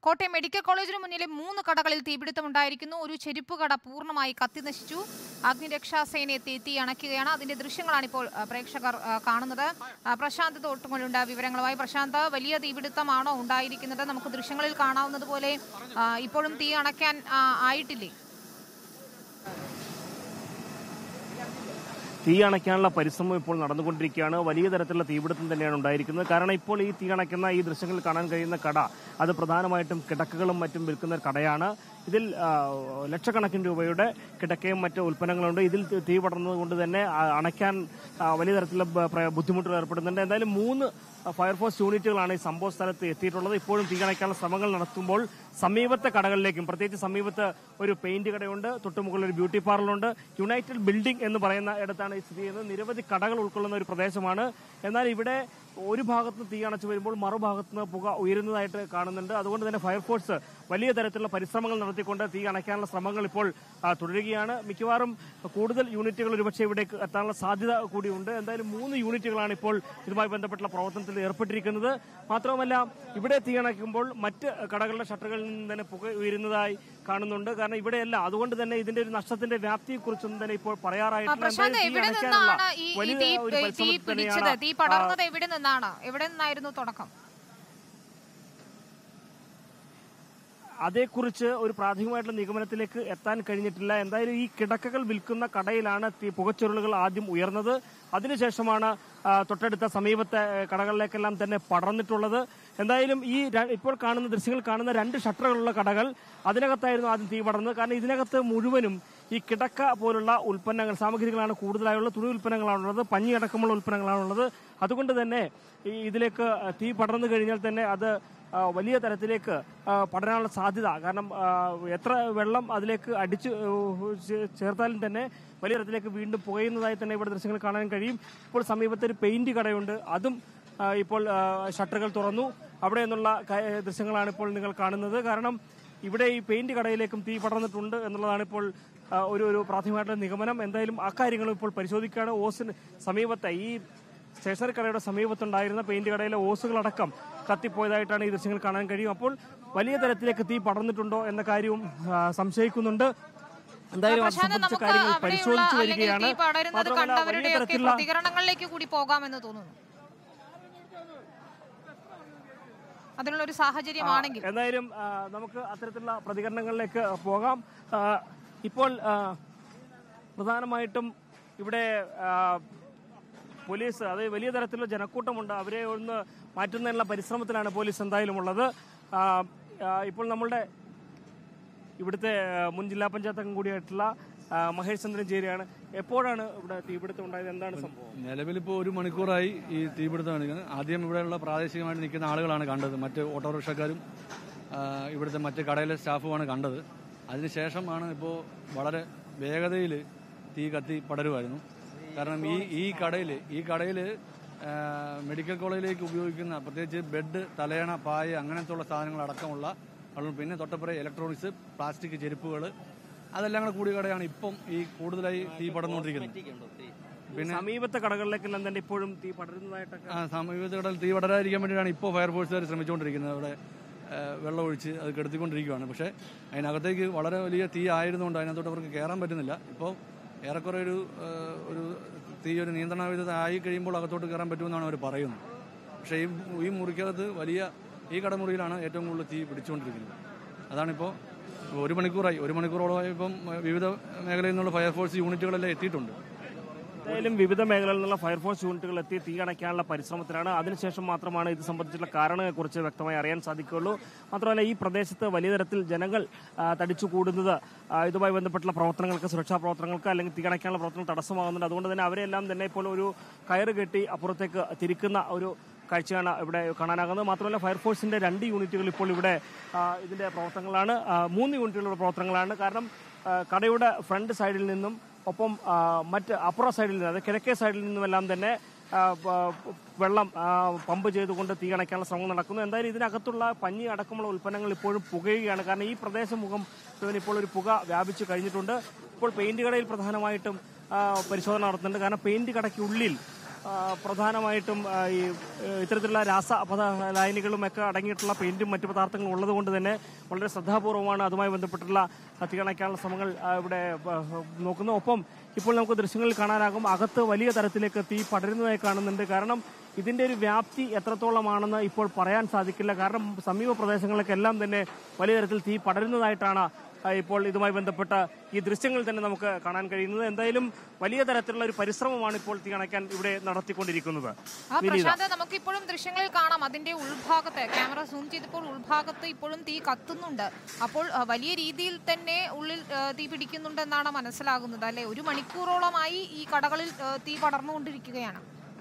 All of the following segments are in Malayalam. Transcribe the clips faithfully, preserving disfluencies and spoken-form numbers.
കോട്ടയം മെഡിക്കൽ കോളേജിന് മുന്നിലെ മൂന്ന് കടകളിൽ തീപിടുത്തമുണ്ടായിരിക്കുന്നു. ഒരു ചെരുപ്പ് കട പൂർണ്ണമായി കത്തിനശിച്ചു. അഗ്നിരക്ഷാസേന എത്തി തീ അണയ്ക്കുകയാണ്. അതിന്റെ ദൃശ്യങ്ങളാണ് ഇപ്പോൾ പ്രേക്ഷകർ കാണുന്നത്. പ്രശാന്ത് തോട്ടുമുണ്ട് വിവരങ്ങളുമായി. പ്രശാന്ത്, വലിയ തീപിടുത്തമാണോ ഉണ്ടായിരിക്കുന്നത്? നമുക്ക് ദൃശ്യങ്ങളിൽ കാണാവുന്നത് പോലെ ഇപ്പോഴും തീ അണയ്ക്കാൻ ആയിട്ടില്ലേ? തീ അണയ്ക്കാനുള്ള പരിശ്രമം ഇപ്പോൾ നടന്നുകൊണ്ടിരിക്കുകയാണ്. വലിയ തരത്തിലുള്ള തീപിടുത്തം തന്നെയാണ് ഉണ്ടായിരിക്കുന്നത്. കാരണം ഇപ്പോൾ ഈ തീ അണയ്ക്കുന്ന ഈ ദൃശ്യങ്ങളിൽ കാണാൻ കഴിയുന്ന കട അത് പ്രധാനമായിട്ടും കിടക്കകളും മറ്റും വിൽക്കുന്ന കടയാണ്. ഇതിൽ ലക്ഷക്കണക്കിന് രൂപയുടെ കിടക്കയും മറ്റ് ഉൽപ്പന്നങ്ങളുണ്ട്. ഇതിൽ തീ പടർന്നത് കൊണ്ട് തന്നെ അണയ്ക്കാൻ വലിയ തരത്തിലുള്ള ബുദ്ധിമുട്ടുകൾ ഏർപ്പെടുന്നുണ്ട്. എന്തായാലും മൂന്ന് ഫയർഫോഴ്സ് യൂണിറ്റുകളാണ് ഈ സംഭവ സ്ഥലത്ത് എത്തിയിട്ടുള്ളത്. ഇപ്പോഴും തീ അണയ്ക്കാനുള്ള ശ്രമങ്ങൾ നടത്തുമ്പോൾ സമീപത്തെ കടകളിലേക്കും, പ്രത്യേകിച്ച് സമീപത്ത് ഒരു പെയിന്റ് കടയുണ്ട്, തൊട്ടുമുകളിൽ ഒരു ബ്യൂട്ടി പാർലറുണ്ട്. യുണൈറ്റഡ് ബിൽഡിംഗ് എന്ന് പറയുന്ന ഇടത്താണ് ഈ സ്ഥിതി ചെയ്യുന്നത്. നിരവധി കടകൾ ഉൾക്കൊള്ളുന്ന ഒരു പ്രദേശമാണ്. എന്നാൽ ഇവിടെ ഒരു ഭാഗത്ത് തീ അണച്ചു വരുമ്പോൾ മറുഭാഗത്ത് നിന്ന് പുക ഉയരുന്നതായിട്ട് കാണുന്നുണ്ട്. അതുകൊണ്ട് തന്നെ ഫയർഫോഴ്സ് വലിയ തരത്തിലുള്ള പരിശ്രമങ്ങൾ നടത്തിക്കൊണ്ട് തീ അണയ്ക്കാനുള്ള ശ്രമങ്ങൾ ഇപ്പോൾ തുടരുകയാണ്. മിക്കവാറും കൂടുതൽ യൂണിറ്റുകൾ ഒരുപക്ഷെ ഇവിടേക്ക് എത്താനുള്ള സാധ്യത കൂടിയുണ്ട്. എന്തായാലും മൂന്ന് യൂണിറ്റുകളാണ് ഇപ്പോൾ ഇതുമായി ബന്ധപ്പെട്ടുള്ള പ്രവർത്തനത്തിൽ ഏർപ്പെട്ടിരിക്കുന്നത്. മാത്രവുമല്ല, ഇവിടെ തീ അണയ്ക്കുമ്പോൾ മറ്റ് കടകളുടെ ഷട്ടറുകളിൽ നിന്ന് തന്നെ പുക ഉയരുന്നതായി കാണുന്നുണ്ട്. കാരണം ഇവിടെയല്ല, അതുകൊണ്ട് തന്നെ ഇതിന്റെ ഒരു നഷ്ടത്തിന്റെ വ്യാപ്തിയെക്കുറിച്ചൊന്നും തന്നെ ഇപ്പോൾ പറയാറായിട്ടില്ല. എവിടെ നിന്നായിരുന്നു തുടക്കം? അതേക്കുറിച്ച് ഒരു പ്രാഥമികമായിട്ടുള്ള നിഗമനത്തിലേക്ക് എത്താൻ കഴിഞ്ഞിട്ടില്ല. എന്തായാലും ഈ കിടക്കകൾ വിൽക്കുന്ന കടയിലാണ് പുകച്ചുരുളുകൾ ആദ്യം ഉയർന്നത്. അതിനുശേഷമാണ് തൊട്ടടുത്ത സമീപത്തെ കടകളിലേക്കെല്ലാം തന്നെ പടർന്നിട്ടുള്ളത്. എന്തായാലും ഈ ഇപ്പോൾ കാണുന്ന ദൃശ്യങ്ങൾ കാണുന്ന രണ്ട് ഷട്ടറുകളുള്ള കടകൾ, അതിനകത്തായിരുന്നു ആദ്യം തീ പടർന്നത്. കാരണം ഇതിനകത്ത് മുഴുവനും ഈ കിടക്ക പോലുള്ള ഉൽപ്പന്നങ്ങൾ, സാമഗ്രികളാണ് കൂടുതലായുള്ളത്. തുണി ഉൽപ്പന്നങ്ങളാണുള്ളത്, പഞ്ഞി അടക്കമുള്ള ഉൽപ്പന്നങ്ങളാണുള്ളത്. അതുകൊണ്ട് തന്നെ ഈ ഇതിലേക്ക് തീ പടർന്നു കഴിഞ്ഞാൽ തന്നെ അത് വലിയ തരത്തിലേക്ക് പടരാനുള്ള സാധ്യത, കാരണം എത്ര വെള്ളം അതിലേക്ക് അടിച്ച് ചേർത്താലും തന്നെ വലിയ തരത്തിലേക്ക് വീണ്ടും പുകയുന്നതായി തന്നെ ഇവിടെ ദൃശ്യങ്ങൾ കാണാൻ കഴിയും. ഇപ്പോൾ സമീപത്ത് ഒരു പെയിന്റ് കടയുണ്ട്, അതും ഇപ്പോൾ ഷട്ടറുകൾ തുറന്നു. അവിടെ നിന്നുള്ള ദൃശ്യങ്ങളാണ് ഇപ്പോൾ നിങ്ങൾ കാണുന്നത്. കാരണം ഇവിടെ ഈ പെയിന്റ് കടയിലേക്കും തീ പടർന്നിട്ടുണ്ട് എന്നുള്ളതാണ് ഇപ്പോൾ ഒരു ഒരു പ്രാഥമികമായിട്ടുള്ള നിഗമനം. എന്തായാലും അക്കാര്യങ്ങളും ഇപ്പോൾ പരിശോധിക്കുകയാണ്. ഓസിന് സമീപത്തെ ഈ സ്റ്റേഷനറി കടയുടെ സമീപത്തുണ്ടായിരുന്ന പെയിന്റ് കടയിലെ ഓസുകളടക്കം കത്തിപ്പോയതായിട്ടാണ് ഈ ദൃശ്യങ്ങൾ കാണാൻ കഴിയും. അപ്പോൾ വലിയ തരത്തിലേക്ക് തീ പടർന്നിട്ടുണ്ടോ എന്ന കാര്യവും സംശയിക്കുന്നുണ്ട്. എന്തായാലും അത് സംബന്ധിച്ച കാര്യങ്ങൾ പരിശോധിച്ചു വരികയാണ്. പ്രതികരണങ്ങളിലേക്ക് കൂടി പോകാമെന്ന് തോന്നുന്നു. അതിനുള്ള ഒരു സാഹചര്യമാണെങ്കിൽ എന്തായാലും നമുക്ക് അത്തരത്തിലുള്ള പ്രതികരണങ്ങളിലേക്ക് പോകാം. ഇപ്പോൾ പ്രധാനമായിട്ടും ഇവിടെ പോലീസ്, അത് വലിയ തരത്തിലുള്ള ജനക്കൂട്ടമുണ്ട്, അവരെ ഒന്ന് മാറ്റുന്നതിനുള്ള പരിശ്രമത്തിലാണ് പോലീസ് എന്തായാലും ഉള്ളത്. ഇപ്പോൾ നമ്മളുടെ ഇവിടുത്തെ മുൻ ജില്ലാ പഞ്ചായത്ത് അംഗം കൂടിയായിട്ടുള്ള മഹേഷ് ചന്ദ്രൻ ചേരിയാണ്. എപ്പോഴാണ് ഇവിടെ തീപിടുത്തം ഉണ്ടായത്? എന്താണ് സംഭവം? നിലവിലിപ്പോൾ ഒരു മണിക്കൂറായി ഈ തീപിടുത്തം നടക്കുന്നത്. ആദ്യം ഇവിടെയുള്ള പ്രാദേശികമായിട്ട് നിൽക്കുന്ന ആളുകളാണ് കണ്ടത്. മറ്റ് ഓട്ടോറിക്ഷക്കാരും ഇവിടുത്തെ മറ്റ് കടയിലെ സ്റ്റാഫുമാണ് കണ്ടത്. അതിനുശേഷമാണ് ഇപ്പോൾ വളരെ വേഗതയിൽ തീ കത്തി പടരുമായിരുന്നു. കാരണം ഈ ഈ കടയിൽ ഈ കടയിൽ മെഡിക്കൽ കോളേജിലേക്ക് ഉപയോഗിക്കുന്ന പ്രത്യേകിച്ച് ബെഡ്, തലയണ, പായ അങ്ങനത്തെ ഉള്ള സാധനങ്ങൾ അടക്കമുള്ള, പിന്നെ തൊട്ടപ്പുറം ഇലക്ട്രോണിക്സ്, പ്ലാസ്റ്റിക് ചെരുപ്പുകൾ, അതെല്ലാം കൂടെ കൂടിയ കടയാണ് ഇപ്പം ഈ കൂടുതലായി തീ പടർന്നുകൊണ്ടിരിക്കുന്നത്. പിന്നെ സമീപത്തെ കടകളിലേക്കെല്ലാം തന്നെ ഇപ്പോഴും തീ പടരുന്നതായിട്ടൊക്കെ സമീപത്തെ കടയിൽ തീ പടരാതിരിക്കാൻ വേണ്ടിയാണ് ഇപ്പോൾ ഫയർഫോഴ്സുകാർ ശ്രമിച്ചുകൊണ്ടിരിക്കുന്നത്. അവിടെ വെള്ളം ഒഴിച്ച് അത് കെടുത്തിക്കൊണ്ടിരിക്കുകയാണ്. പക്ഷേ അതിനകത്തേക്ക് വളരെ വലിയ തീ ആയിരുന്നുകൊണ്ട് അതിനകത്തോട്ട് അവർക്ക് കയറാൻ പറ്റുന്നില്ല. ഇപ്പോൾ ഏറെക്കുറെ ഒരു ഒരു തീ ഒരു നിയന്ത്രണ വിധത ആയി കഴിയുമ്പോൾ അകത്തോട്ട് കയറാൻ പറ്റുമെന്നാണ് അവർ പറയുന്നത്. പക്ഷേ ഈ ഈ മുറിക്കകത്ത് വലിയ ഈ കടമുറിയിലാണ് ഏറ്റവും കൂടുതൽ തീ പിടിച്ചുകൊണ്ടിരിക്കുന്നത്. അതാണിപ്പോൾ ഒരു മണിക്കൂറായി ഒരു മണിക്കൂറോളമായി ഇപ്പം വിവിധ മേഖലയിൽ നിന്നുള്ള ഫയർഫോഴ്സ് യൂണിറ്റുകളെല്ലാം എത്തിയിട്ടുണ്ട്. എന്തായാലും വിവിധ മേഖലകളിൽ നിന്നുള്ള ഫയർഫോഴ്സ് യൂണിറ്റുകൾ എത്തി തീ അണയ്ക്കാനുള്ള പരിശ്രമത്തിലാണ്. അതിനുശേഷം മാത്രമാണ് ഇത് സംബന്ധിച്ചുള്ള കാരണങ്ങളെക്കുറിച്ച് വ്യക്തമായി അറിയാൻ സാധിക്കുകയുള്ളൂ. മാത്രമല്ല, ഈ പ്രദേശത്ത് വലിയ തരത്തിൽ ജനങ്ങൾ തടിച്ചു കൂടുന്നത് ഇതുമായി ബന്ധപ്പെട്ടുള്ള പ്രവർത്തനങ്ങൾക്ക്, സുരക്ഷാ പ്രവർത്തനങ്ങൾക്ക് അല്ലെങ്കിൽ തീ അണയ്ക്കാനുള്ള പ്രവർത്തനങ്ങൾ തടസ്സമാകുന്നുണ്ട്. അതുകൊണ്ട് തന്നെ അവരെല്ലാം തന്നെ ഇപ്പോൾ ഒരു കയറ് കെട്ടി അപ്പുറത്തേക്ക് തിരിക്കുന്ന ഒരു കാഴ്ചയാണ് ഇവിടെ കാണാനാകുന്നത്. മാത്രമല്ല, ഫയർഫോഴ്സിന്റെ രണ്ട് യൂണിറ്റുകൾ ഇപ്പോൾ ഇവിടെ ഇതിന്റെ പ്രവർത്തനങ്ങളാണ്, മൂന്ന് യൂണിറ്റുകളുടെ പ്രവർത്തനങ്ങളാണ്. കാരണം കടയുടെ ഫ്രണ്ട് സൈഡിൽ നിന്നും ഒപ്പം മറ്റ് അപ്പുറ സൈഡിൽ നിന്ന്, അതായത് കിഴക്കേ സൈഡിൽ നിന്നുമെല്ലാം തന്നെ വെള്ളം പമ്പ് ചെയ്തുകൊണ്ട് തീ അണയ്ക്കാനുള്ള ശ്രമം നടക്കുന്നു. എന്തായാലും ഇതിനകത്തുള്ള പഞ്ഞി അടക്കമുള്ള ഉൽപ്പന്നങ്ങൾ ഇപ്പോഴും പുകയുകയാണ്. കാരണം ഈ പ്രദേശം മുഖം ഇപ്പോൾ ഒരു പുക വ്യാപിച്ചു കഴിഞ്ഞിട്ടുണ്ട്. ഇപ്പോൾ പെയിന്റ് കടയിൽ പ്രധാനമായിട്ടും പരിശോധന നടത്തുന്നുണ്ട്. കാരണം പെയിന്റ് കടയ്ക്കുള്ളിൽ പ്രധാനമായിട്ടും ഈ ഇത്തരത്തിലുള്ള രാസ ലായനികളും ഒക്കെ അടങ്ങിയിട്ടുള്ള പെയിന്റും മറ്റു പദാർത്ഥങ്ങളും ഉള്ളതുകൊണ്ട് തന്നെ വളരെ ശ്രദ്ധാപൂർവമാണ് അതുമായി ബന്ധപ്പെട്ടുള്ള തീയണയ്ക്കാനുള്ള ശ്രമങ്ങൾ ഇവിടെ നോക്കുന്നത്. ഒപ്പം ഇപ്പോൾ നമുക്ക് ദൃശ്യങ്ങളിൽ കാണാനാകും അകത്ത് വലിയ തരത്തിലേക്ക് തീ പടരുന്നതായി കാണുന്നുണ്ട്. കാരണം ഇതിന്റെ ഒരു വ്യാപ്തി എത്രത്തോളമാണെന്ന് ഇപ്പോൾ പറയാൻ സാധിക്കില്ല. കാരണം സമീപ പ്രദേശങ്ങളിലേക്കെല്ലാം തന്നെ വലിയ തരത്തിൽ തീ പടരുന്നതായിട്ടാണ് ഇപ്പോൾ ഇതുമായി ബന്ധപ്പെട്ട ഈ ദൃശ്യങ്ങൾ തന്നെ നമുക്ക് കാണാൻ കഴിയുന്നത്. എന്തായാലും വലിയ തരത്തിലുള്ള ഒരു പരിശ്രമമാണ് ഇപ്പോൾ തീ അണയ്ക്കാൻ ഇവിടെ നടത്തിക്കൊണ്ടിരിക്കുന്നത്. നമുക്ക് ഇപ്പോഴും ദൃശ്യങ്ങളിൽ കാണാം അതിന്റെ ഉൾഭാഗത്ത് ക്യാമറ സൂം ചെയ്തപ്പോൾ ഉൾഭാഗത്ത് ഇപ്പോഴും തീ കത്തുന്നുണ്ട്. അപ്പോൾ വലിയ രീതിയിൽ തന്നെ ഉള്ളിൽ തീ പിടിക്കുന്നുണ്ടെന്നാണ് മനസ്സിലാകുന്നത് അല്ലെ? ഒരു മണിക്കൂറോളമായി ഈ കടകളിൽ തീ പടർന്നുകൊണ്ടിരിക്കുകയാണ്.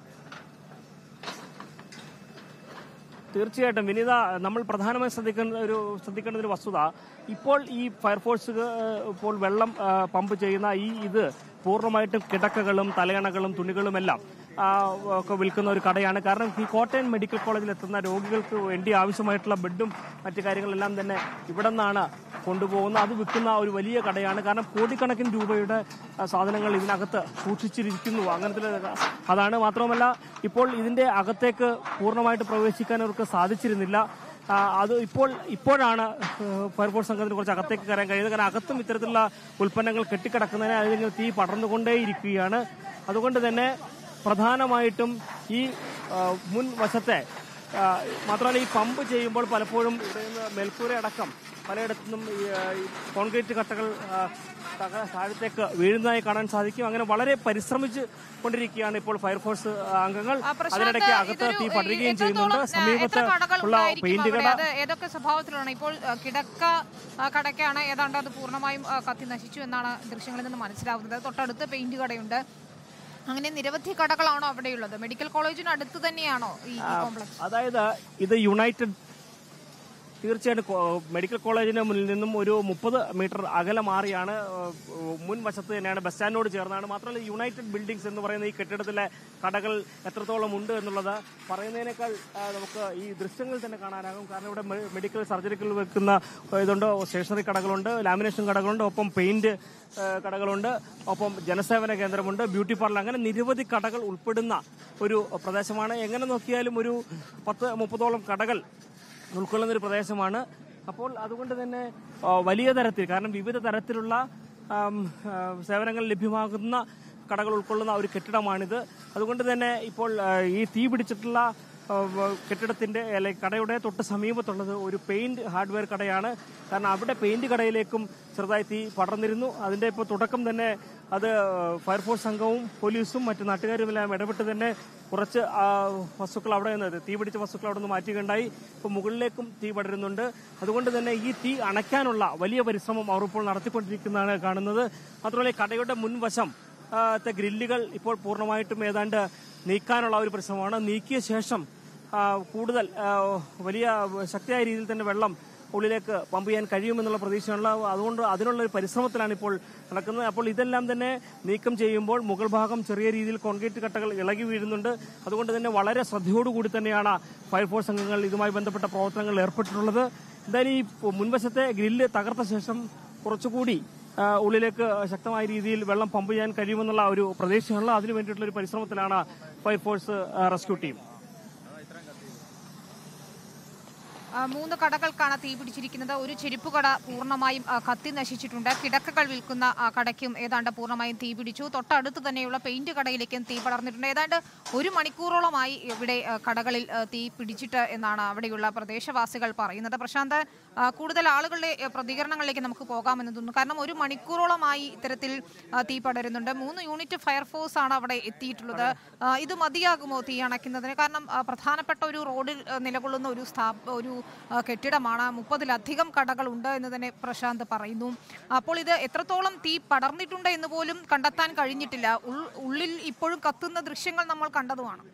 തീർച്ചയായിട്ടും വിനീത, നമ്മൾ പ്രധാനമായും ശ്രദ്ധിക്കേണ്ട ഒരു ശ്രദ്ധിക്കേണ്ട ഒരു വസ്തുത, ഇപ്പോൾ ഈ ഫയർഫോഴ്സ് ഇപ്പോൾ വെള്ളം പമ്പ് ചെയ്യുന്ന ഈ ഇത് പൂർണ്ണമായിട്ടും കിടക്കകളും തലയണകളും തുണികളുമെല്ലാം ഒക്കെ വിൽക്കുന്ന ഒരു കടയാണ്. കാരണം ഈ കോട്ടയം മെഡിക്കൽ കോളേജിൽ എത്തുന്ന രോഗികൾക്ക് വേണ്ടി ആവശ്യമായിട്ടുള്ള ബെഡും മറ്റു കാര്യങ്ങളെല്ലാം തന്നെ ഇവിടെ നിന്നാണ് കൊണ്ടുപോകുന്നത്. അത് വിൽക്കുന്ന ഒരു വലിയ കടയാണ്. കാരണം കോടിക്കണക്കിന് രൂപയുടെ സാധനങ്ങൾ ഇതിനകത്ത് സൂക്ഷിച്ചിരിക്കുന്നു. അങ്ങനത്തെ അതാണ്. മാത്രമല്ല ഇപ്പോൾ ഇതിന്റെ അകത്തേക്ക് പൂർണ്ണമായിട്ട് പ്രവേശിക്കാൻ അവർക്ക് സാധിച്ചിരുന്നില്ല. അത് ഇപ്പോൾ ഇപ്പോഴാണ് ഫയർഫോഴ്സ് സംഘത്തിന് കുറച്ച് അകത്തേക്ക് കയറാൻ കഴിയുന്നത്. കാരണം അകത്തും ഇത്തരത്തിലുള്ള ഉൽപ്പന്നങ്ങൾ കെട്ടിക്കിടക്കുന്നതിന് അതിന് തീ പടർന്നുകൊണ്ടേയിരിക്കുകയാണ്. അതുകൊണ്ട് തന്നെ പ്രധാനമായിട്ടും ഈ മുൻ വശത്തെ മാത്രമല്ല ഈ പമ്പ് ചെയ്യുമ്പോൾ പലപ്പോഴും ഇവിടെ നിന്ന് മേൽക്കൂര അടക്കം പലയിടത്തുനിന്നും കോൺക്രീറ്റ് കട്ടകൾ താഴത്തേക്ക് വീഴുന്നതായി കാണാൻ സാധിക്കും. അങ്ങനെ വളരെ പരിശ്രമിച്ച് കൊണ്ടിരിക്കുകയാണ് ഇപ്പോൾ ഫയർഫോഴ്സ് അംഗങ്ങൾ. അതിനിടയ്ക്ക് അകത്ത് തീ പടരുകയും ചെയ്യുന്നുണ്ട്. സമീപത്ത് ഉള്ള പെയിന്റ് കട ഏതൊക്കെ സ്വഭാവത്തിലാണ് ഇപ്പോൾ കിടക്ക കടക്കാണ് ഏതാണ്ട് അത് പൂർണ്ണമായും കത്തി നശിച്ചു എന്നാണ് ദൃശ്യങ്ങളിൽ നിന്ന് മനസ്സിലാവുന്നത്. തൊട്ടടുത്ത് പെയിന്റ് കടയുണ്ട്. അങ്ങനെ നിരവധി കടകളാണോ അവിടെയുള്ളത്? മെഡിക്കൽ കോളേജിന് അടുത്ത് തന്നെയാണോ ഈ കോംപ്ലക്സ്? അതായത് ഇത് യുണൈറ്റഡ് തീർച്ചയായിട്ടും മെഡിക്കൽ കോളേജിന് മുന്നിൽ നിന്നും ഒരു മുപ്പത് മീറ്റർ അകലെ മാറിയാണ് മുൻവശത്ത് തന്നെയാണ്, ബസ് സ്റ്റാൻഡിനോട് ചേർന്നാണ്. മാത്രമല്ല യുണൈറ്റഡ് ബിൽഡിംഗ്സ് എന്ന് പറയുന്ന ഈ കെട്ടിടത്തിലെ കടകൾ എത്രത്തോളം ഉണ്ട് എന്നുള്ളത് പറയുന്നതിനേക്കാൾ നമുക്ക് ഈ ദൃശ്യങ്ങൾ തന്നെ കാണാനാകും. കാരണം ഇവിടെ മെഡിക്കൽ സർജറികൾ വെക്കുന്ന ഇതുണ്ട്, സ്റ്റേഷനറി കടകളുണ്ട്, ലാമിനേഷൻ കടകളുണ്ട്, ഒപ്പം പെയിന്റ് കടകളുണ്ട്, ഒപ്പം ജനസേവന കേന്ദ്രമുണ്ട്, ബ്യൂട്ടി പാർലർ, അങ്ങനെ നിരവധി കടകൾ ഉൾപ്പെടുന്ന ഒരു പ്രദേശമാണ്. എങ്ങനെ നോക്കിയാലും ഒരു പത്ത് മുപ്പതോളം കടകൾ ഉൾക്കൊള്ളുന്ന ഒരു പ്രദേശമാണ്. അപ്പോൾ അതുകൊണ്ട് തന്നെ വലിയ തരത്തിൽ, കാരണം വിവിധ തരത്തിലുള്ള സേവനങ്ങൾ ലഭ്യമാകുന്ന കടകൾ ഉൾക്കൊള്ളുന്ന ഒരു കെട്ടിടമാണിത്. അതുകൊണ്ട് തന്നെ ഇപ്പോൾ ഈ തീ പിടിച്ചിട്ടുള്ള കെട്ടിടത്തിന്റെ അല്ലെങ്കിൽ കടയുടെ തൊട്ട് സമീപത്തുള്ളത് ഒരു പെയിന്റ് ഹാർഡ്വെയർ കടയാണ്. കാരണം അവിടെ പെയിന്റ് കടയിലേക്കും ചെറുതായി തീ പടർന്നിരുന്നു. അതിന്റെ ഇപ്പോൾ തുടക്കം തന്നെ അത് ഫയർഫോഴ്സ് സംഘവും പോലീസും മറ്റു നാട്ടുകാരുമെല്ലാം ഇടപെട്ട് തന്നെ കുറച്ച് വസ്തുക്കൾ അവിടെ നിന്ന് തീ പിടിച്ച വസ്തുക്കൾ അവിടെ നിന്ന് മാറ്റുകയുണ്ടായി. ഇപ്പോൾ മുകളിലേക്കും തീ പടരുന്നുണ്ട്. അതുകൊണ്ട് തന്നെ ഈ തീ അണയ്ക്കാനുള്ള വലിയ പരിശ്രമം അവർ ഇപ്പോൾ നടത്തിക്കൊണ്ടിരിക്കുന്നതാണ് കാണുന്നത്. മാത്രമല്ല കടയുടെ മുൻവശം ഗ്രില്ലുകൾ ഇപ്പോൾ പൂർണ്ണമായിട്ടും ഏതാണ്ട് നീക്കാനുള്ള ഒരു പരിശ്രമമാണ്. നീക്കിയ ശേഷം കൂടുതൽ വലിയ ശക്തിയായ രീതിയിൽ തന്നെ വെള്ളം ഉള്ളിലേക്ക് പമ്പ് ചെയ്യാൻ കഴിയുമെന്നുള്ള പ്രതീക്ഷയുള്ള, അതുകൊണ്ട് അതിനുള്ള ഒരു പരിശ്രമത്തിലാണ് ഇപ്പോൾ നടക്കുന്നത്. അപ്പോൾ ഇതെല്ലാം തന്നെ നീക്കം ചെയ്യുമ്പോൾ മുകൾ ഭാഗം ചെറിയ രീതിയിൽ കോൺക്രീറ്റ് കട്ടകൾ ഇളകി വീഴുന്നുണ്ട്. അതുകൊണ്ട് തന്നെ വളരെ ശ്രദ്ധയോടുകൂടി തന്നെയാണ് ഫയർഫോഴ്സ് അംഗങ്ങൾ ഇതുമായി ബന്ധപ്പെട്ട പ്രവർത്തനങ്ങളിൽ ഏർപ്പെട്ടിട്ടുള്ളത്. എന്തായാലും ഈ മുൻവശത്തെ ഗ്രില്ല് തകർത്ത ശേഷം കുറച്ചുകൂടി ഉള്ളിലേക്ക് ശക്തമായ രീതിയിൽ വെള്ളം പമ്പ് ചെയ്യാൻ കഴിയുമെന്നുള്ള ഒരു പ്രതീക്ഷയുള്ള, അതിനു വേണ്ടിയിട്ടുള്ള ഒരു പരിശ്രമത്തിലാണ് ഫയർഫോഴ്സ് റെസ്ക്യൂ ടീം. മൂന്ന് കടകൾക്കാണ് തീ പിടിച്ചിരിക്കുന്നത്. ഒരു ചെരുപ്പ് കട പൂർണ്ണമായും കത്തി നശിച്ചിട്ടുണ്ട്. കിടക്കകൾ വിൽക്കുന്ന കടയ്ക്കും ഏതാണ്ട് പൂർണ്ണമായും തീ പിടിച്ചു. തൊട്ടടുത്ത് തന്നെയുള്ള പെയിന്റ് കടയിലേക്കും തീ പടർന്നിട്ടുണ്ട്. ഏതാണ്ട് ഒരു മണിക്കൂറോളമായി ഇവിടെ കടകളിൽ തീ പിടിച്ചിട്ട് എന്നാണ് അവിടെയുള്ള പ്രദേശവാസികൾ പറയുന്നത്. പ്രശാന്ത്, കൂടുതൽ ആളുകളുടെ പ്രതികരണങ്ങളിലേക്ക് നമുക്ക് പോകാമെന്ന് തോന്നുന്നു. കാരണം ഒരു മണിക്കൂറോളമായി ഇത്തരത്തിൽ തീ പടരുന്നുണ്ട്. മൂന്ന് യൂണിറ്റ് ഫയർഫോഴ്സ് ആണ് അവിടെ എത്തിയിട്ടുള്ളത്. ഇത് മതിയാകുമോ തീ അണയ്ക്കുന്നതിന്? കാരണം പ്രധാനപ്പെട്ട ഒരു റോഡിൽ നിലകൊള്ളുന്ന ഒരു സ്ഥാപ ഒരു കെട്ടിടമാണ്. മുപ്പതിലധികം കടകളുണ്ട് എന്ന് തന്നെ പ്രശാന്ത് പറയുന്നു. അപ്പോൾ ഇത് എത്രത്തോളം തീ പടർന്നിട്ടുണ്ട് എന്ന് പോലും കണ്ടെത്താൻ കഴിഞ്ഞിട്ടില്ല. ഉള്ളിൽ ഇപ്പോഴും കത്തുന്ന ദൃശ്യങ്ങൾ നമ്മൾ കണ്ടതുമാണ്.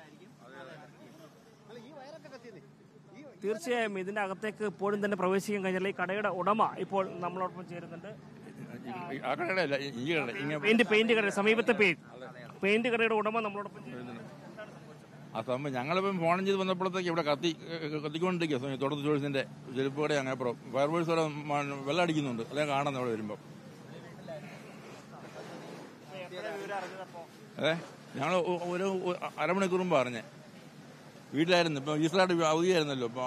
തീർച്ചയായും ഇതിന്റെ അകത്തേക്ക് ഇപ്പോഴും തന്നെ പ്രവേശിക്കാൻ കഴിഞ്ഞില്ല. ഈ കടയുടെ ഉടമ ഇപ്പോൾ നമ്മളോടൊപ്പം ചേരുന്നുണ്ട്. പെയിന്റ് പെയിന്റ് കട സമീപത്തെ പെയിന്റ് കടയുടെ ഉടമ നമ്മളോടൊപ്പം ചേരുന്നുണ്ട്. ആ സംഭവം ഞങ്ങളിപ്പം ഫോൺ ചെയ്ത് വന്നപ്പോഴത്തേക്ക് ഇവിടെ കത്തി കത്തിക്കൊണ്ടിരിക്കുക തുടർന്ന് ചോദിച്ചതിന്റെ ചെരുപ്പ് കട അങ്ങനെ അപ്പുറം ഫയർഫോഴ്സ് അവിടെ വെള്ളം അടിക്കുന്നുണ്ട്. അല്ലെങ്കിൽ കാണുന്നത് അവിടെ വരുമ്പം. അതെ ഞങ്ങൾ ഒരു അരമണിക്കൂർ മുമ്പ് പറഞ്ഞേ വീട്ടിലായിരുന്നു. ഇപ്പൊ ഈസ്റ്ററായിട്ട് അവധിയായിരുന്നല്ലോ. ഇപ്പൊ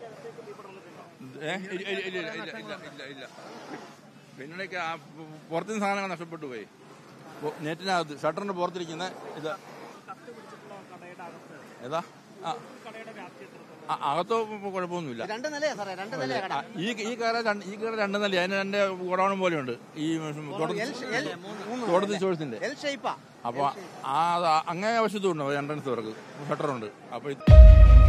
ഇല്ല പിന്നീടൊക്കെ പുറത്തുനിന്ന് സാധനങ്ങൾ നഷ്ടപ്പെട്ടു പോയി. നെറ്റിനകത്ത് ഷട്ടറിന്റെ പുറത്തിരിക്കുന്ന ഇത് ഏതാ അകത്തോ കുഴപ്പമൊന്നുമില്ല. ഈ ഈ കട ഈ കട രണ്ട് നില, അതിന് രണ്ട് ഗോഡൌൺ പോലെയുണ്ട് ഈ തോട്ടത്തിൽ ചോഴ്സിന്റെ. അപ്പൊ ആ അങ്ങേ വശത്തുണ്ട് എൻട്രൻസ് തുറക്ക് ഷട്ടറുണ്ട്. അപ്പൊ